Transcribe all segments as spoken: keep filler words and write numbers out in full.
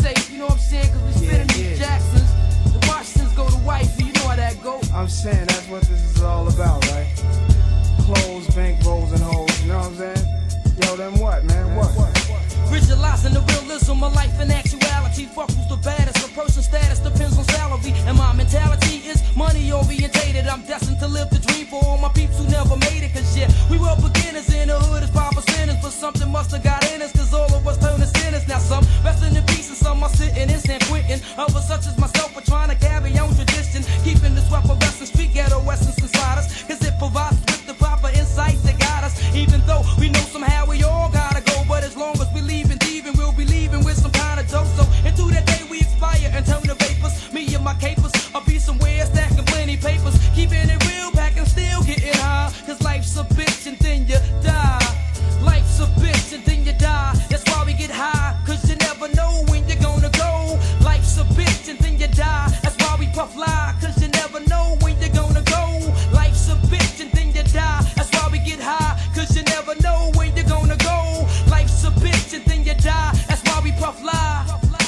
safe, you know what I'm saying? Cause we spinning yeah, these yeah. Jacksons. The Washingtons go to wifey, you know how that go. I'm saying that's what this is all about, right? Clothes, bank rolls, and hoes, you know what I'm saying? Yo, then what, man? What? what? Visualizing the realism of life and actuality. Fuck who's the baddest, a person's status depends on salary. And my mentality is money orientated. I'm destined to live the dream for all my peeps who never made it. Cause yeah, we were beginners in the hood as five percenters. But something must have got in us, cause all of us turned to sinners. Now some resting in peace and some are sitting in San Quentin. Others such as myself are trying to carry on tradition, keeping this weapon western street ghetto essence inside us. Cause it provides us with the proper insight that guide us. Even though we know somehow we all gotta go, but as long as we leave and thieving, we'll be leaving with some kind of dope. So into that day we expire and turn to vapors. Me and my capers, I'll be somewhere stacking plenty papers, keeping it real, packing still getting high. Cause life's a bitch and then you die. Life's a bitch and then you die. That's why we get high, cause you never know when you're gonna go. Life's a bitch and then you die. That's why we puff lie, cause you never know when you're gonna go. Life's a bitch and then you die. That's why we get high, cause you never know when you're gonna go. Life's a bitch and then you die. That's why we puff lie.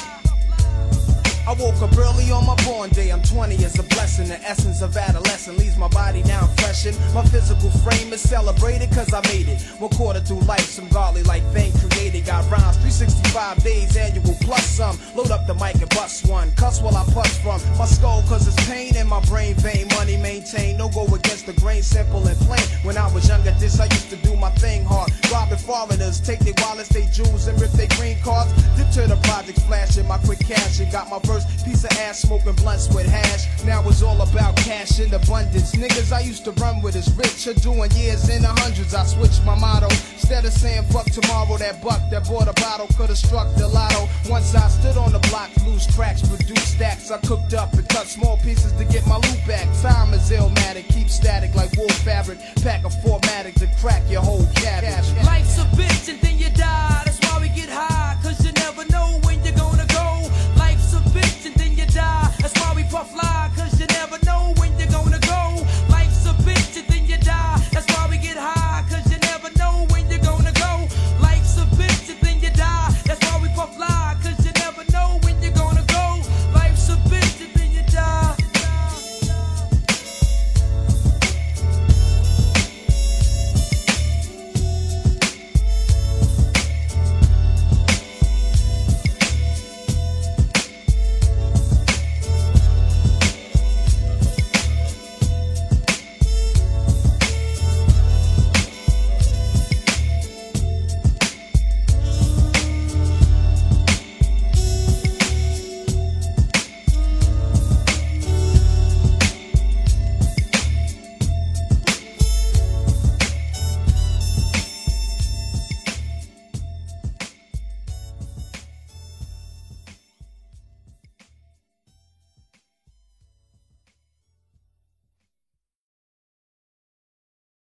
I woke up early on my born day, I'm twenty, it's a blessing. The essence of adolescence leaves my body now freshened. My physical frame is celebrated cause I made it. One quarter through life, some godly like thing created. Got rhymes, three sixty-five days annual plus some. Load up the mic and bust one, cuss while I push from my skull cause it's pain in my brain vein. Money maintained, no go against the grain, simple and plain. When I was younger, this I used to do my thing hard. Robbing foreigners, take their wallets, they jewels and rip their green cards. Dip to the projects, flashing my quick cash and got my first piece of ass, smoking blunts with hash. Now it's all about cash in abundance. Niggas I used to run with is rich, are doing years in the hundreds. I switched my motto. Instead of saying fuck tomorrow, that buck that bought a bottle could've struck the lotto. Once I stood on the block, loose cracks, produced stacks. I cooked up and cut small pieces to get my loot back. Time is illmatic, keep static like wool fabric. Pack a four-matic to crack your whole